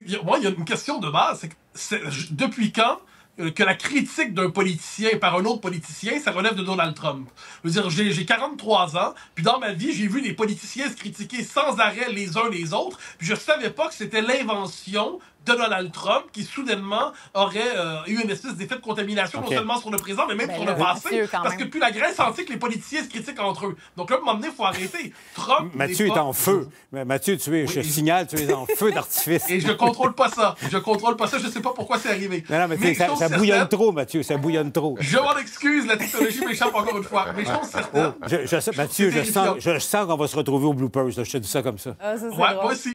Moi, il y a une question de base, depuis quand que la critique d'un politicien par un autre politicien, ça relève de Donald Trump. Je veux dire, j'ai 43 ans, puis dans ma vie, j'ai vu des politiciens se critiquer sans arrêt les uns les autres, puis je savais pas que c'était l'invention de Donald Trump qui, soudainement, aurait eu une espèce d'effet de contamination, non seulement sur le présent, mais même sur le passé, parce que depuis la Grèce antique, les politiciens se critiquent entre eux. Donc là, à un moment donné, il faut arrêter. Trump Mathieu est en feu. Mathieu, je signale, tu es en feu d'artifice. Et je contrôle pas ça. Je contrôle pas ça. Je sais pas pourquoi c'est arrivé. Non, mais ça bouillonne trop, Mathieu. Ça bouillonne trop. Je m'en excuse. La technologie m'échappe encore une fois. Mais chose certaine. Mathieu, je sens qu'on va se retrouver au bloopers. Là, je te dis ça comme ça. Ah, ça, c'est moi aussi.